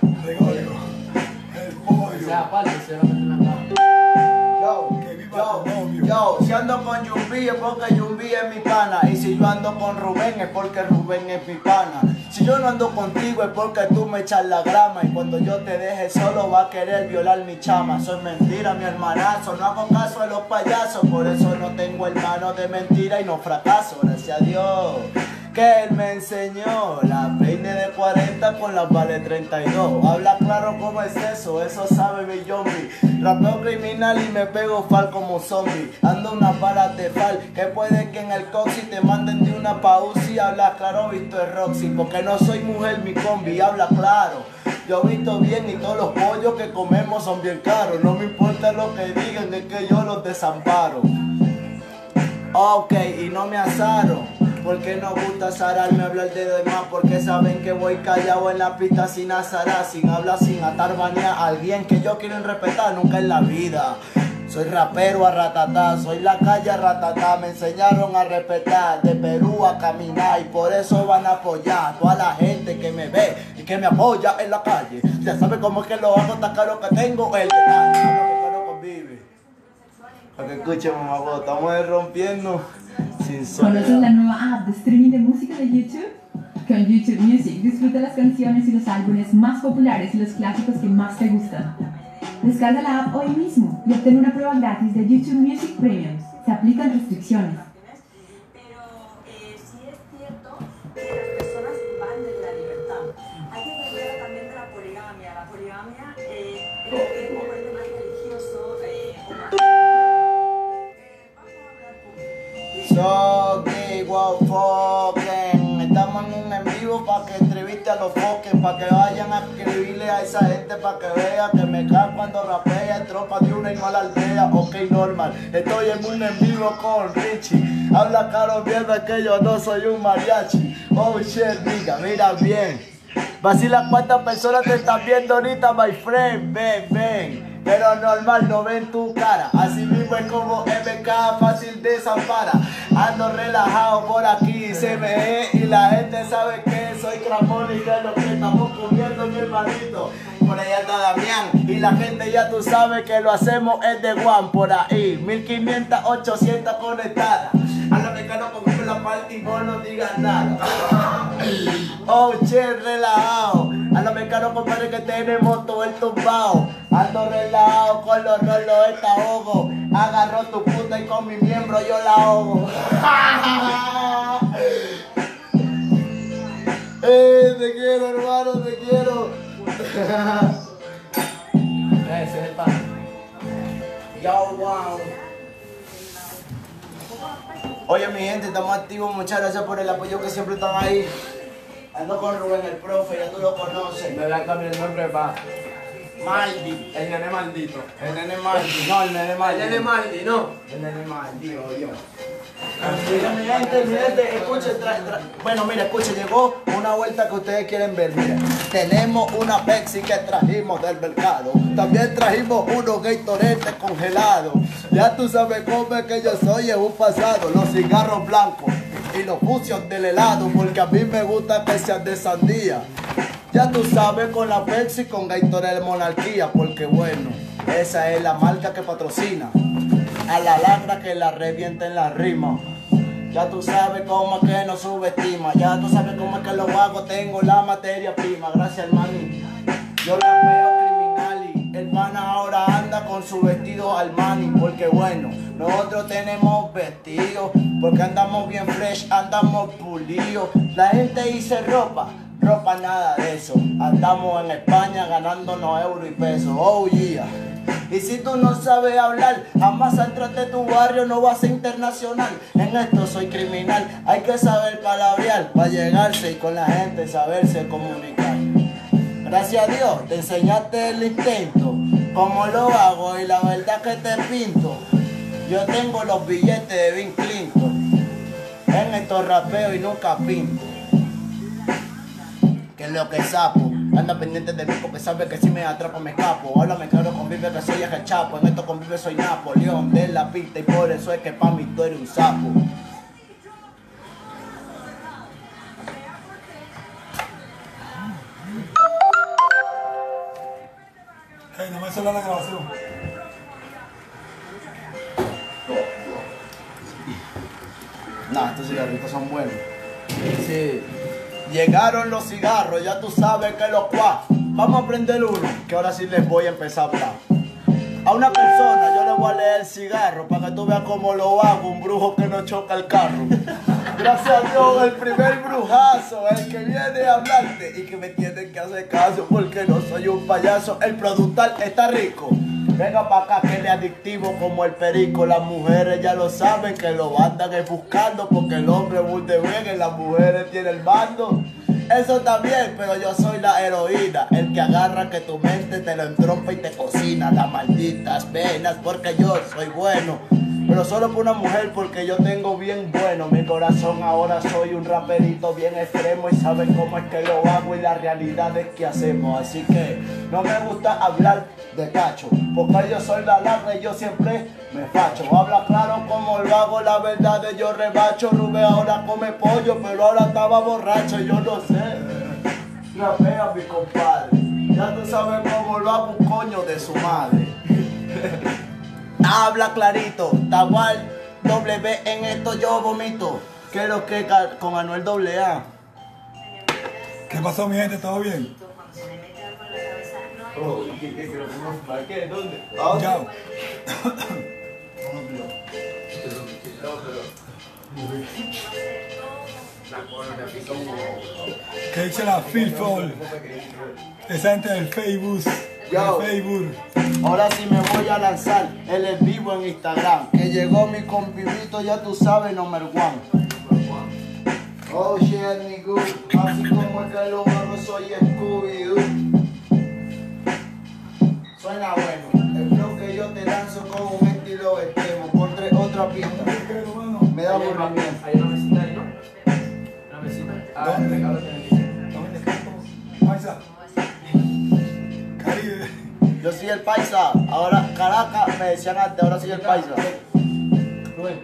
Speaker 2: El pollo.
Speaker 3: O sea, aparte, se lo meten en la caja.
Speaker 1: Yo,
Speaker 2: Que viva
Speaker 1: yo,
Speaker 2: tu novio.
Speaker 1: yo, si ando con Yumbi es porque Yumbi es mi pana. Y si yo ando con Rubén es porque Rubén es mi pana. Si yo no ando contigo es porque tú me echas la grama. Y cuando yo te deje solo va a querer violar mi chama. Soy mentira, mi hermanazo. No hago caso a los payasos. Por eso no tengo hermano de mentira y no fracaso. Gracias a Dios que él me enseñó la peine de cuarenta con las vale treinta y dos. Habla claro cómo es eso, eso sabe mi zombie. Rapeo criminal y me pego fal como zombie. Ando una bala de fal, que puede que en el coxi te manden de una pausi. Habla claro, visto es Roxy, porque no soy mujer mi combi, habla claro. Yo visto bien y todos los pollos que comemos son bien caros. No me importa lo que digan, es que yo los desamparo. Ok, y no me asaron. Porque no gusta zararme hablar de demás, porque saben que voy callado en la pista sin azarar, sin hablar, sin atar bañar a alguien que yo quiero respetar nunca en la vida. Soy rapero a ratatá, soy la calle a ratatá, me enseñaron a respetar, de Perú a caminar y por eso van a apoyar a toda la gente que me ve y que me apoya en la calle. Ya saben cómo es que lo hago, tan caro que tengo el detalle, hablo que caro convive. Para que escuchen, mamá, estamos rompiendo.
Speaker 4: ¿Conoces la nueva app de streaming de música de YouTube? Con YouTube Music disfruta las canciones y los álbumes más populares y los clásicos que más te gustan. Descarga la app hoy mismo y obtén una prueba gratis de YouTube Music Premium. Se aplican restricciones.
Speaker 5: Pero eh, sí es cierto que las personas van de la libertad. Hay que hablar también de la poligamia. La poligamia eh, es un momento más religioso eh, o más...
Speaker 1: So gay, wow, fucking. Estamos en un en vivo para que entreviste a los foques, para que vayan a escribirle a esa gente, para que vea que me cae cuando rapea en tropa de una y no a la aldea. Ok, normal. Estoy en un en vivo con Richie. Habla caro, mierda, que yo no soy un mariachi. Oh shit, nigga, mira bien. Vacila cuántas personas te están viendo ahorita, my friend. Ven, ven. Pero normal, no ven tu cara. Así mismo es como M K, fácil desampara. Ando relajado por aquí, se me ve y la gente sabe que soy Cramón y que es lo que estamos comiendo, mi hermanito. Por ahí anda Damián y la gente ya tú sabes que lo hacemos es de One. Por ahí, mil quinientas, ochocientas conectadas. A la mecano conmigo la parte y vos no digas nada. Oh, che, relajado. A la mecano compadre que tenemos todo el tumbao. Ando relajado con los rolos de ahogo. Agarró tu puta y con mi miembro yo la ahogo. Eh, te quiero, hermano, te quiero.
Speaker 3: Ese es el pan.
Speaker 1: Yo, wow. Oye, mi gente, estamos activos. Muchas gracias por el apoyo que siempre están ahí. Ando con Rubén, el profe, ya tú lo conoces.
Speaker 3: Me voy a cambiar el nombre para
Speaker 1: Maldi.
Speaker 3: el nene maldito.
Speaker 1: El nene Maldi. No, el nene Maldi.
Speaker 3: El nene Maldi, no.
Speaker 1: El nene Maldi, digo yo. Mira, mi gente, mi gente, escuchen, tra, tra. Bueno, mira, escuchen, llegó una vuelta que ustedes quieren ver. Mira, tenemos una Pepsi que trajimos del mercado. También trajimos unos Gatorade congelados. Ya tú sabes cómo es que yo soy en un pasado. Los cigarros blancos y los fusios del helado, porque a mí me gusta que sean de sandía. Ya tú sabes, con la Pepsi, con Gatorade Monarquía, porque bueno, esa es la marca que patrocina a la lacra que la revienta en la rima. Ya tú sabes cómo es que no subestima. Ya tú sabes cómo es que lo hago. Tengo la materia prima. Gracias, hermani. Yo la veo criminal y el pana ahora anda con su vestido Armani. Porque bueno, nosotros tenemos vestidos. Porque andamos bien fresh, andamos pulidos. La gente dice ropa, ropa nada de eso. Andamos en España ganándonos euros y pesos. Oh yeah. Y si tú no sabes hablar, jamás entras de tu barrio, no vas a ser internacional. En esto soy criminal, hay que saber palabrear para llegarse y con la gente saberse comunicar. Gracias a Dios te enseñaste el intento, como lo hago y la verdad que te pinto. Yo tengo los billetes de Bill Clinton, en estos rapeos y nunca pinto. Que es lo que sapo, anda pendiente de mí porque sabe que si me atrapo me escapo. Ahora me claro con Vive que soy el Chapo, en esto con Vive soy Napoleón de la pista y por eso es que pa' mí tú eres un sapo.
Speaker 2: Hey, no me suena la grabación.
Speaker 1: Nah, estos cigarritos son buenos. Sí. Llegaron los cigarros, ya tú sabes que los cuatro. Vamos a prender uno, que ahora sí les voy a empezar a hablar. A una persona yo le voy a leer el cigarro para que tú veas cómo lo hago, un brujo que no choca el carro. Gracias a Dios, el primer brujazo, el que viene a hablarte y que me tiene que hacer caso porque no soy un payaso. El productor está rico. Venga para acá que él es adictivo como el perico. Las mujeres ya lo saben que lo andan buscando porque el hombre es muy de bien y las mujeres tienen el mando. Eso también, pero yo soy la heroína, el que agarra que tu mente te lo entrompa y te cocina las malditas venas porque yo soy bueno. Pero solo por una mujer porque yo tengo bien bueno mi corazón. Ahora soy un raperito bien extremo y saben cómo es que lo hago y la realidad es que hacemos. Así que no me gusta hablar de cacho porque yo soy la larga y yo siempre me facho. Habla claro como lo hago, la verdad es yo rebacho. Rubén ahora come pollo pero ahora estaba borracho, yo no sé. Rapea mi compadre, ya tú sabes cómo lo hago, un coño de su madre. Habla clarito, Tagual, W en esto yo vomito. Quiero que con Anuel doble A.
Speaker 2: ¿Qué pasó, mi gente? ¿Todo bien?
Speaker 1: Oh, ¿qué, qué, qué, ¿para qué? ¿Dónde?
Speaker 2: Ya. ¿Qué dice la Filfol? Esa gente del Facebook.
Speaker 1: Yo.
Speaker 2: Del Facebook.
Speaker 1: Ahora sí me voy a lanzar el en vivo en Instagram. Que llegó mi compivito, ya tú sabes, number one. Oh shit, nigga. Así como es que lo hago, soy Scooby-Doo. Suena bueno. El flow que yo te lanzo con un estilo extremo. Ponte otra pista. Me da aburrimiento.
Speaker 3: Hay una mesita ahí, ¿no? Una mesita. Ah, el regalo tiene que ser.
Speaker 2: ¿Dónde Paisa. Caribe.
Speaker 1: Yo soy el paisa. Ahora Caracas me decían antes, ahora soy el paisa.
Speaker 3: Rubén.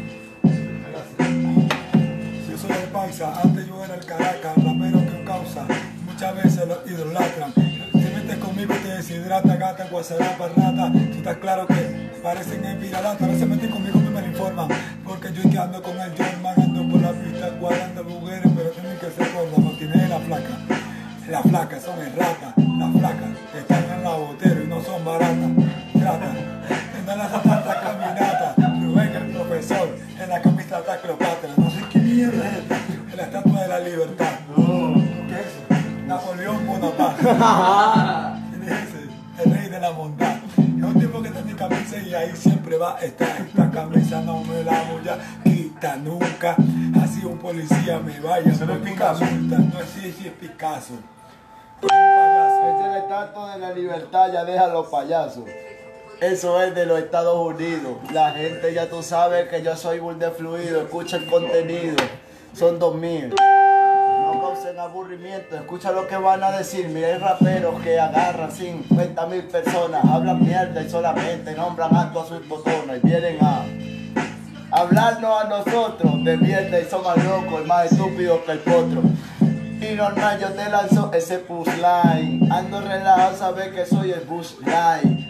Speaker 2: Yo soy el Paisa, antes yo era el Caracas, rapero que causa, muchas veces lo idolatran. Te metes conmigo y te deshidrata, gata, guasarapa, rata. Tú estás claro que parecen espiralata, no se meten conmigo, no me lo informan. Porque yo que ando con el Jorman, ando por la pista, guardando mujeres, pero tienen que ser gordas, no tienen la flaca. Las flacas son erratas, las flacas están en la botera y no son baratas. Trata, no las tanta caminata. Rubén el profesor, en la camisa está Cleopatra. No sé qué mierda es esta, en la estatua de la libertad. ¿Qué es eso? Napoleón Bonaparte. ¿Quién es ese? El rey de la montaña. Es un tipo que tiene mi camisa y ahí siempre va a estar. Esta camisa no me la voy a quitar nunca. Así un policía me vaya.
Speaker 1: ¿Eso no es Picasso?
Speaker 2: Multa. No es si es Picasso. Es un payaso.
Speaker 1: Es el estatua de la libertad, ya deja los payasos. Eso es de los Estados Unidos. La gente ya tú sabes que yo soy bull de fluido. Escucha el contenido. Son dos mil. No causen aburrimiento. Escucha lo que van a decir. Mira, hay raperos que agarran cincuenta mil personas. Hablan mierda y solamente nombran alto a sus botones. Vienen a hablarnos a nosotros de mierda y son más locos y más estúpidos que el potro. Y normal, yo te lanzo ese push line. Ando relajado, sabes que soy el Bush Light.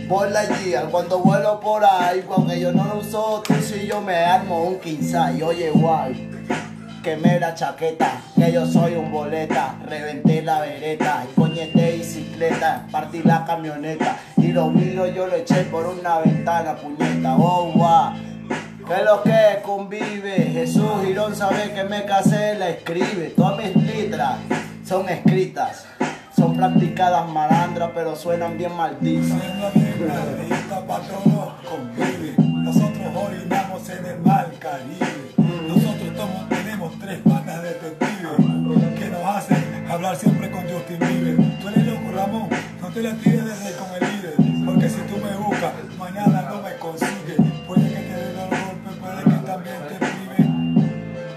Speaker 1: Por la guía, cuando vuelo por ahí, aunque yo no lo uso, tú si yo me armo un quinzay. Oye, guay, quemé la chaqueta, que yo soy un boleta. Reventé la vereta, y coñete bicicleta, partí la camioneta. Y los vidrios yo lo eché por una ventana, puñeta. Oh, guau, que lo que convive. Jesús Girón sabe que me casé, la escribe. Todas mis letras son escritas, son practicadas malandras, pero suenan bien malditas.
Speaker 2: Suena bien maldita, patrono, convive. Nosotros orinamos en el mar Caribe. Nosotros tomos, tenemos tres patas detectives que nos hacen hablar siempre con Justin Bieber. Tú eres loco, Ramón, no te la tires desde con el líder, porque si tú me buscas, mañana no me consigues. Puede que te den los golpes, puede que también te priven.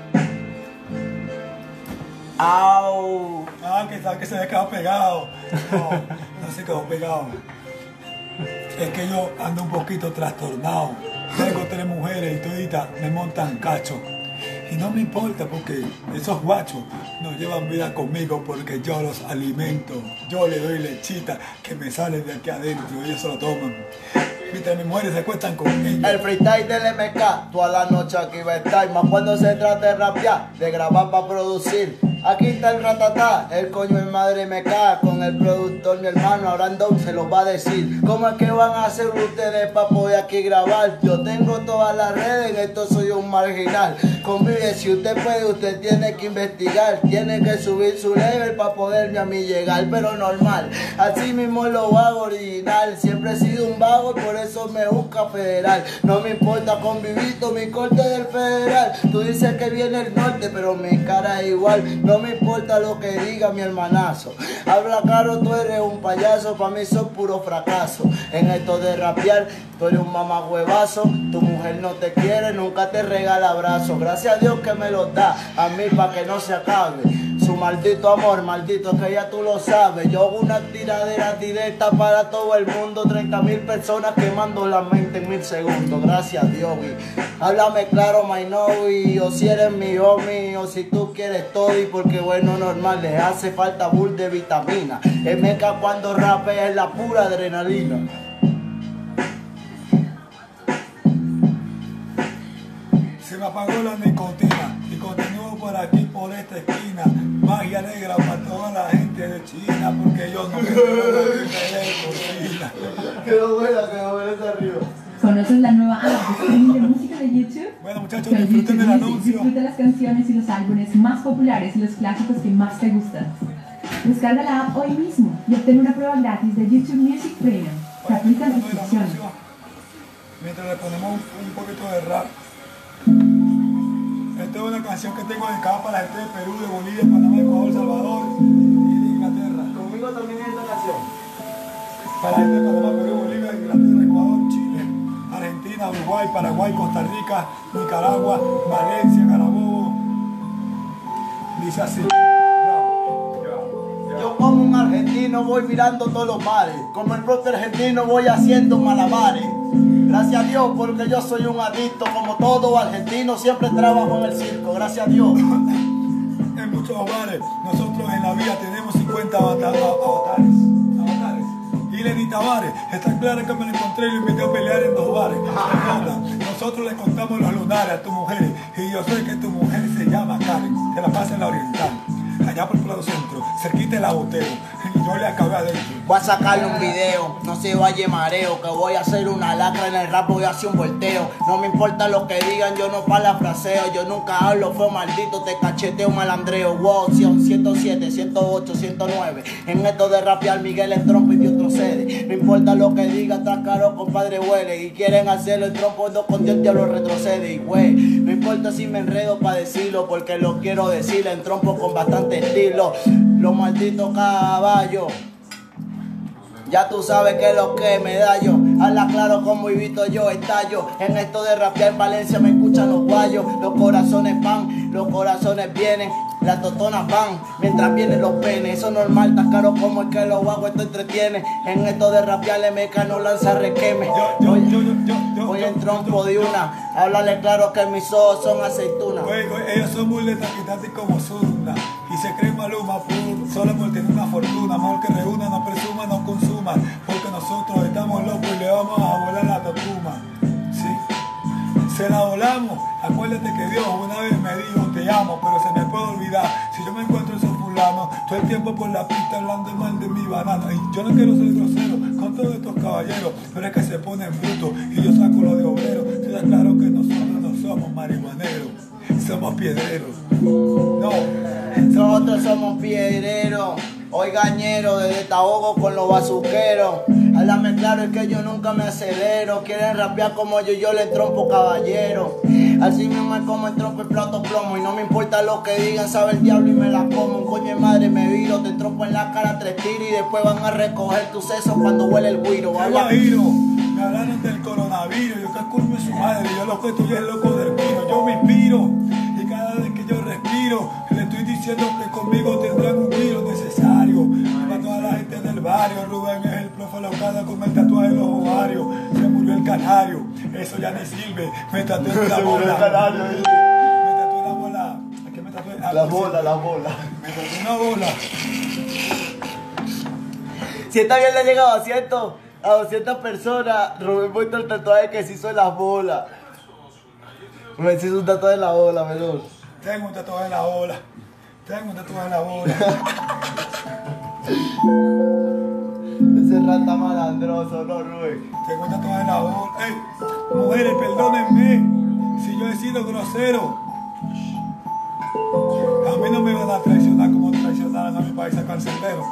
Speaker 1: Au.
Speaker 2: Ah, que sabe que se me quedado pegado. No, no se quedó pegado. Es que yo ando un poquito trastornado. Tengo tres mujeres y toditas me montan cacho. Y no me importa porque esos guachos no llevan vida conmigo porque yo los alimento. Yo les doy lechita que me sale de aquí adentro y ellos se lo toman. Mientras mis mujeres se acuestan con ellos.
Speaker 1: El freestyle del M K, toda la noche aquí va a estar. Más cuando se trata de rapear, de grabar para producir. Aquí está el ratatá, el coño de madre me cae. Con el productor mi hermano Brandon se los va a decir. ¿Cómo es que van a hacer ustedes para poder aquí grabar? Yo tengo todas las redes, en esto soy un marginal. Convive, si usted puede, usted tiene que investigar. Tiene que subir su level para poderme a mí llegar. Pero normal, así mismo lo hago original. Siempre he sido un vago y por eso me busca federal. No me importa convivito, mi corte del federal. Tú dices que viene el norte, pero mi cara es igual. No me importa lo que diga mi hermanazo. Habla caro, tú eres un payaso. Pa' mí son puro fracaso. En esto de rapear, tú eres un mamagüevazo. Tu mujer no te quiere, nunca te regala abrazos. Gracias a Dios que me lo da a mí pa' que no se acabe su maldito amor, maldito que ya tú lo sabes. Yo hago una tiradera directa para todo el mundo. treinta mil personas quemando la mente en mil segundos. Gracias a Dios, y háblame claro, my know, o si eres mi homie, o si tú quieres todo, y porque bueno, normal, les hace falta bull de vitamina. M K cuando rapea es la pura adrenalina.
Speaker 2: Se me apagó la nicotina y continúo por aquí, por esta esquina. Magia negra para toda la gente de China, porque yo no quiero la cocina.
Speaker 1: Quedó buena, quedó buena esa arriba.
Speaker 4: ¿Conoces la nueva app de streaming de música de YouTube?
Speaker 2: Bueno, muchachos,
Speaker 4: Con
Speaker 2: disfruten
Speaker 4: YouTube
Speaker 2: del
Speaker 4: Music,
Speaker 2: anuncio.
Speaker 4: disfruta las canciones y los álbumes más populares y los clásicos que más te gustan. Descarga la app hoy mismo y obtén una prueba gratis de YouTube Music Premium. Se aplican
Speaker 2: Disfruten del
Speaker 4: restricciones.
Speaker 2: anuncio, mientras le ponemos un, un poquito de rap. Esta es una canción que tengo dedicada para la gente de Perú, de Bolivia, Panamá, Ecuador, Salvador y de Inglaterra.
Speaker 1: Conmigo también es esta canción.
Speaker 2: Para la gente de Panamá, Perú, Bolivia, Inglaterra, Ecuador, Chile, Argentina, Uruguay, Paraguay, Costa Rica, Nicaragua, Valencia, Carabobo. Dice así.
Speaker 1: Yo como un argentino voy mirando todos los mares. Como el propio argentino voy haciendo malabares. Gracias a Dios porque yo soy un adicto. Como todo argentino siempre trabajo en el circo. Gracias a Dios.
Speaker 2: En muchos hogares, nosotros en la vida tenemos cincuenta avatares. avatares, avatares. Y Lenny Tavares, está claro que me lo encontré y lo invité a pelear en dos bares. Nosotros le contamos los lunares a tu mujer. Y yo sé que tu mujer se llama Karen. Te la pasa en la oriental. Allá por el Prado Centro, cerquita de la Botero, y yo le acabé adentro.
Speaker 1: Voy a sacarle un video, no se vaya mareo, que voy a hacer una lacra en el rap, voy a hacer un volteo. No me importa lo que digan, yo no palafraseo, yo nunca hablo, fue maldito, te cacheteo, malandreo. Wow, ciento siete, ciento ocho, ciento nueve. En esto de rapear, Miguel en trompo y Dios procede. No importa lo que digan, tras caro, compadre, huele. Y quieren hacerlo en trompo, no con Dios, Dios lo retrocede. Y güey, no importa si me enredo para decirlo, porque lo quiero decir en trompo con bastante estilo. Los malditos caballos, ya tú sabes que es lo que me da yo. Habla claro como vivito yo estallo. En esto de rapear en Valencia me escuchan los guayos. Los corazones van, los corazones vienen, las totonas van, mientras vienen los penes. Eso es normal, tan caro como es que los hago, esto entretiene. En esto de rapear M K no lanza requeme.
Speaker 2: Yo, yo,
Speaker 1: Voy,
Speaker 2: yo, yo, yo, yo,
Speaker 1: voy
Speaker 2: yo,
Speaker 1: en
Speaker 2: yo,
Speaker 1: trompo
Speaker 2: yo,
Speaker 1: de
Speaker 2: yo.
Speaker 1: una. Háblale claro que mis ojos son aceitunas.
Speaker 2: Güey, güey, ellos son muy taquitatis como Zunda. Y se cree Maluma por, solo por tener una fortuna. Mejor que reúna, no presuma, no consuma, porque nosotros estamos locos y le vamos a volar la totuma. Sí, se la volamos. Acuérdate que Dios una vez me dijo te amo, pero se me puede olvidar. Si yo me encuentro esos fulanos todo el tiempo por la pista hablando mal de mi banana, y yo no quiero ser grosero con todos estos caballeros, pero es que se ponen brutos y yo saco lo de obrero. Te da claro que nosotros no somos marihuaneros, somos piedreros. No,
Speaker 1: nosotros somos piedreros, hoy gañero, desde Tahogo con los bazuqueros. Háblame claro, es que yo nunca me acelero. Quieren rapear como yo, yo le trompo caballero. Así mismo es como el trompo el plato plomo. Y no me importa lo que digan, sabe el diablo y me la como. Un coño de madre me viro, te trompo en la cara tres tiros y después van a recoger tu seso cuando huele el guiro.
Speaker 2: Vaya guiro, me hablaron del coronavirus, yo que coño es su madre, yo lo que estoy es loco del vino. Yo me inspiro y cada vez que yo respiro, le estoy diciendo que conmigo tendrán un giro necesario. Para toda la gente del barrio, Rubén es el profe Locada con el tatuaje en los ovarios. Se murió el canario, eso ya ni sirve. Me tatué en la bola. Me tatué en la bola. ¿A qué me tatué? Ah,
Speaker 1: La
Speaker 2: pues,
Speaker 1: bola, la bola.
Speaker 2: me tatué una bola.
Speaker 1: Si esta mierda llega a doscientas, a doscientas personas, Rubén muestra el tatuaje que se hizo en las bolas. Me hizo un tatuaje en la bola, menor.
Speaker 2: Tengo un tatuaje en la bola. Tengo un tatuaje en la bola.
Speaker 1: Ese rata malandroso, no, Rubén.
Speaker 2: Tengo un tatuaje en la bola. Ey, mujeres, perdónenme si yo he sido grosero. A mí no me van a traicionar como traicionaron a mi país a Cancerbero.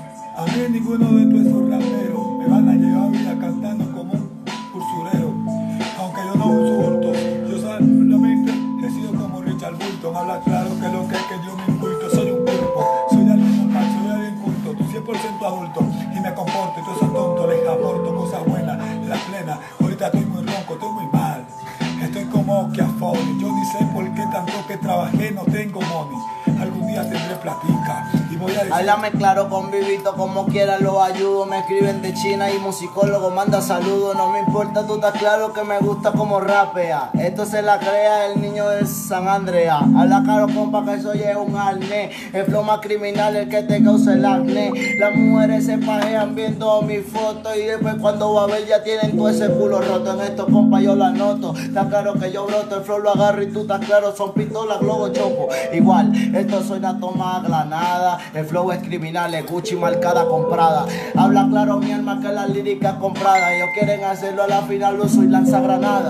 Speaker 2: A mí ninguno de estos esos raperos me van a llevar vida cantando como un cursurero. Aunque yo no uso bulto, yo solamente he sido como Richard Burton. Habla claro que lo que es que yo me inculto. Soy un pulpo, soy alguien normal, soy alguien culto. Tú cien por ciento adulto y me comporto. Y todos esos tontos les aporto cosas buenas, la plena. Ahorita estoy muy ronco, estoy muy mal. Estoy como que a Foley. Yo ni sé por qué tanto que trabajé no tengo money. Algún día tendré platica y voy a decir...
Speaker 1: Háblame claro con Vivito, como quiera lo ayudo. Me escriben de China y musicólogo manda saludos. No me importa, tú estás claro que me gusta como rapea. Esto se la crea el niño de San Andrea. Habla claro, compa, que soy un arnés. El flow más criminal, el que te causa el acné. Las mujeres se pajean viendo mis fotos y después cuando va a ver ya tienen todo ese culo roto. En esto, compa, yo la noto. Está claro que yo broto, el flow lo agarro y tú estás claro. Son pistolas, globo, chopo. Igual, esto suena toma granada. El flow es criminal, es Gucci marcada, comprada. Habla claro mi alma que las líricas compradas. Ellos quieren hacerlo a la final, uso y lanza granada.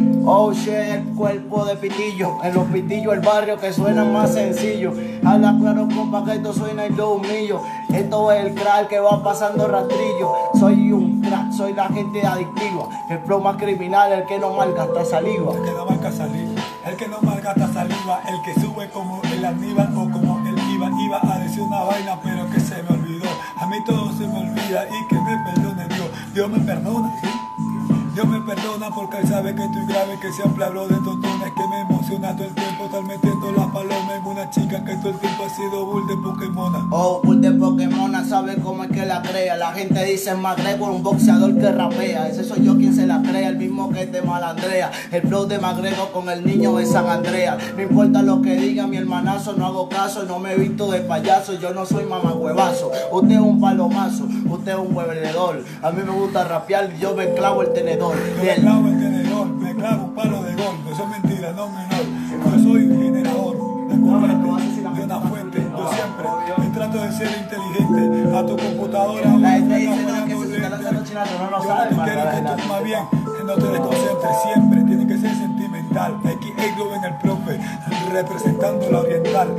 Speaker 1: Oh shit, el cuerpo de pitillo. En los pitillos el barrio que suena más sencillo. Habla claro, compa, que esto suena y lo humillo. Esto es el crack que va pasando rastrillo. Soy un crack, soy la gente adictiva. El flow más criminal, el que no malgasta saliva.
Speaker 2: El que no malgasta saliva, el que no malgasta saliva, el que sube como el Aníbal o como el Iván. Iba a decir una vaina pero que se me olvidó. A mí todo se me olvida y que me perdone Dios. Dios me perdona, ¿sí? Dios me perdona porque él sabe que estoy grave, que siempre hablo de totones, que me emociona todo el tiempo estar metiendo la paloma en una chica que todo el tiempo ha sido bull de Pokémona.
Speaker 1: Oh, bull de Pokémona, sabe cómo es que la crea. La gente dice McGregor, un boxeador que rapea. Ese soy yo quien se la crea, el mismo que te malandrea. El flow de McGregor con el niño de San Andrea. No importa lo que diga mi hermanazo, no hago caso, no me he visto de payaso. Yo no soy mamahuevazo, usted es un palomazo, usted es un huevedor. A mí me gusta rapear, yo me clavo el tenedor.
Speaker 2: Yo me clavo el tenedor, me clavo un palo de gol. Eso es mentira, no menor. Yo soy un generador de corriente, de una fuente. Yo siempre trato de ser inteligente. A tu computadora,
Speaker 1: la gente dice no, que se está lanzando chinazo, no lo sabe.
Speaker 2: Yo quiero que tú más bien no te desconcentres. Siempre tiene que ser sentimental. Aquí Rubén el profe, representando la oriental.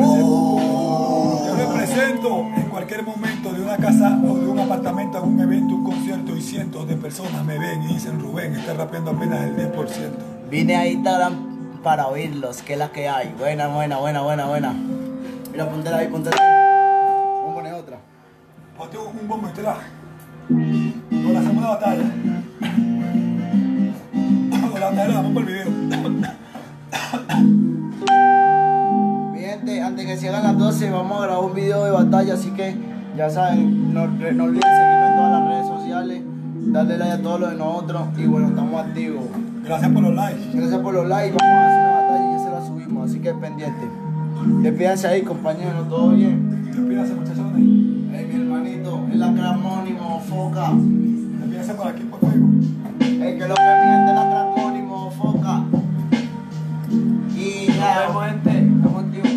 Speaker 2: Represento. Yo represento en cualquier momento de una casa o de un apartamento, algún evento, un concierto y cientos de personas me ven y dicen Rubén está rapeando apenas el diez por ciento.
Speaker 1: Vine a Instagram para oírlos, que es la que hay. Buena, buena, buena, buena, buena. Mira, póntela ahí, póntela ahí. Vamos a poner otra.
Speaker 2: Ponte un bombo y traje. Con la segunda batalla. Con la batalla, vamos por el video.
Speaker 1: Gente, antes que se hagan las doce vamos a grabar un video de batalla, así que ya saben, no, no olviden seguirnos en todas las redes sociales, darle like a todos los de nosotros y bueno, estamos activos.
Speaker 2: Gracias por los likes.
Speaker 1: Gracias por los likes, vamos a hacer una batalla y ya se la subimos, así que pendiente. Despídanse ahí, compañeros, todo bien.
Speaker 2: Despídase, muchachones.
Speaker 1: Hey, mi hermanito, es la Cramónimo, foca.
Speaker 2: Despídase por aquí por Facebook.
Speaker 1: Hey, que lo que miente la Cramónimo, foca. Y
Speaker 3: Nos
Speaker 1: ya,
Speaker 3: vemos, gente. Estamos activos.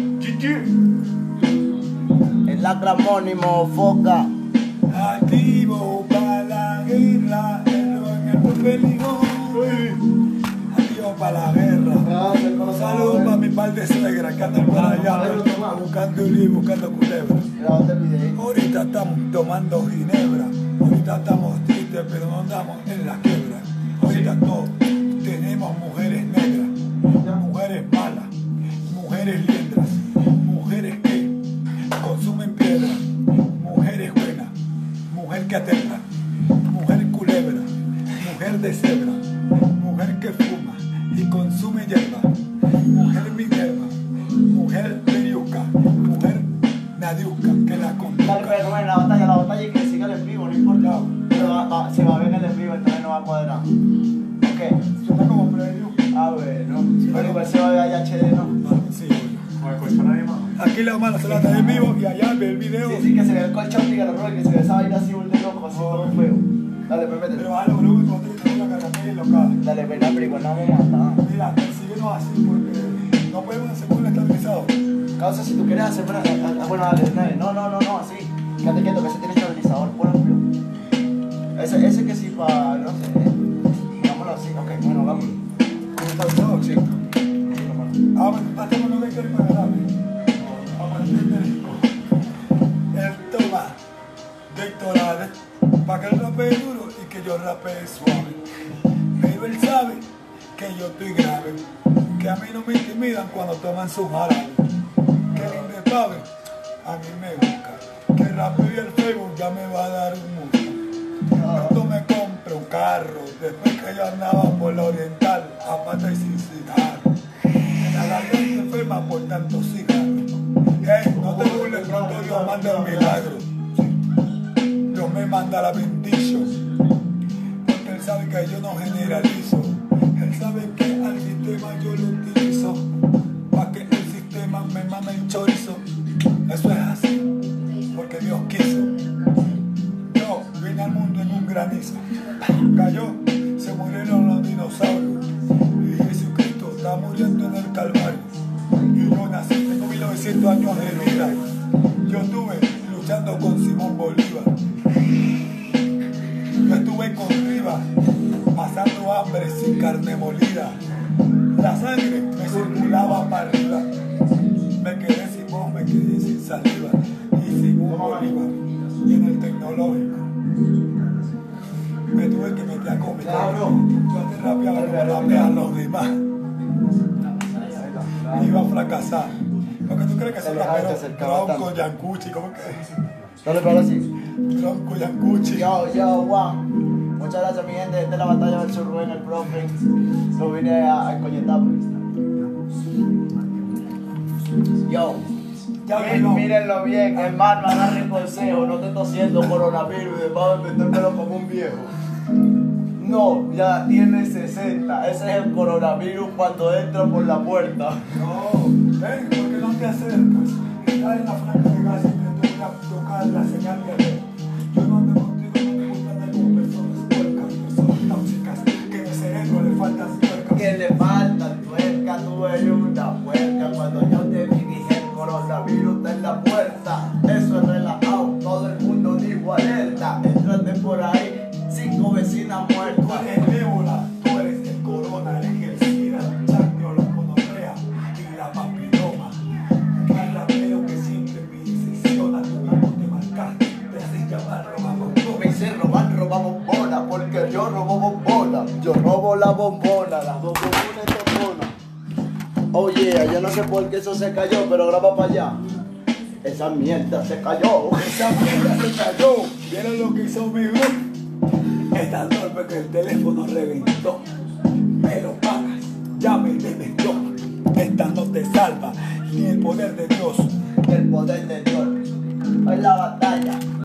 Speaker 1: es la Cramónimo, foca.
Speaker 2: Activo para la guerra, el en el peligro. Activo para la guerra. Saludos para mi par de suegra que andan por allá buscando y buscando culebra.
Speaker 1: Grábate el video.
Speaker 2: Ahorita estamos tomando ginebra, ahorita estamos tristes pero no andamos en la quiebra. Ahorita todos tenemos mujeres negras, mujeres malas, mujeres liendras, mujeres que consumen piedra, mujeres buenas, mujer que aterra, mujer culebra, mujer de cebra, mujer que fuma y consume hierba, mujer minerva, mujer periuca, mujer nadiuca que la
Speaker 1: Dale,
Speaker 2: conduca.
Speaker 1: pero en la batalla, la batalla y que siga el en vivo, no importa. Pero va, va, si va bien el en vivo, entonces no va a cuadrar. Ok.
Speaker 2: Suena como preview.
Speaker 1: A ver, ¿no? Pero igual se va a ver ahí H D, ¿no?
Speaker 2: Ah, sí, obvio. Aquí la mano se la está en vivo y allá ve el video.
Speaker 1: Sí, sí, que se ve el colchón, diga los roles, que se ve esa vaina así, un de loco, así todo feo. Dale, pues métete.
Speaker 2: Pero bájale volumen cuando te tengo la carretera y local.
Speaker 1: Dale, pues, pero igual no vamos a matar.
Speaker 2: Mira, síguenos así porque no podemos hacer un estabilizado.
Speaker 1: Causa, si tú quieres hacer, bueno, ah, bueno, dale, dale. No, no, no, no, así. Quédate quieto, que ese tiene estabilizador, por ejemplo. Ese, ese que sí para, no sé, digámoslo así, ok, bueno, vamos.
Speaker 2: Estabilizado,
Speaker 1: Sí.
Speaker 2: Ah, pero hacemos lo que queremos para ganar. Vamos a entender. Él toma doctorales para que él rapee duro y que yo rapee suave. Pero él sabe que yo estoy grave, que a mí no me intimidan cuando toman su jarabe. Que el indepave a mí me busca, que rapeo y el Facebook ya me va a dar un mundo. Pronto me compro un carro, después que yo andaba por la oriental, a pata y sin cigarro. En la garganta enferma por tanto cigarro. Hey, no te burles, pronto Dios manda el milagro. Sí. Dios me manda la bendición, porque Él sabe que yo no generalizo. Él sabe que al sistema yo lo utilizo, para que el sistema me mame el chorizo. Eso es así, porque Dios quiso. Yo vine al mundo en un granizo, cayó, se murieron los dinosaurios y Jesucristo está muriendo en el Calvario. Y yo nací, tengo mil novecientos años de vida. Yo estuve luchando con Simón Bolívar. Yo estuve con Rivas, pasando hambre sin carne molida. La sangre me circulaba para arriba. Me quedé sin voz, me quedé sin saliva. Y Simón Bolívar, y en el tecnológico me tuve que meter a comer. Yo te rapeaba como rapean los demás. Iba a fracasar. Porque tú crees que son raperos tronco, yancuchi, ¿cómo que es?
Speaker 1: Dale, pero así.
Speaker 2: Tronco, yancuchi.
Speaker 1: Yo, yo, wow. Muchas gracias, mi gente. Esta es la batalla del Rubén, el profe. Lo vine a, a encolletar. Yo.
Speaker 2: Ya
Speaker 1: Mí-
Speaker 2: ganó.
Speaker 1: mírenlo bien, hermano, agarren consejo. No te estoy tosiendo coronavirus y después de metérmelo como un viejo. No, ya tiene sesenta. Ese es el coronavirus cuando entra por la puerta.
Speaker 2: No, ven, ¿por qué no te acercas? Estás en la franja de gas y te toca tocar la señal de red. Yo no ando contigo, no me gusta andar con personas puercas, personas tóxicas, que en el cerebro le faltan tuercas.
Speaker 1: Que le falta tuerca, tú eres una puerca. Cuando yo te vi dije el coronavirus está en la puerta. Eso es relajado, todo el mundo dijo alerta. Entraste por ahí, cinco vecinas
Speaker 2: Tú
Speaker 1: muertas.
Speaker 2: eres el ébola, tú eres el corona, eres el sida, el chancro, la gonorrea y la papiloma. Un rapero que siempre me decepciona, tú mismo te marcaste, te haces llamar robamos.
Speaker 1: Tú me dices robar, robamos bombona, porque yo robo bombona. Yo robo la bombona, las dos bombonas y bombona. Oye, yo no sé por qué eso se cayó, pero graba para allá. Esa mierda se cayó.
Speaker 2: Esa mierda se cayó, ¿vieron lo que hizo mi grupo? Es tan torpe que el teléfono reventó. Me lo pagas, ya me debes yo. Esta no te salva, ni el poder de Dios.
Speaker 1: El poder de Dios. Es la batalla.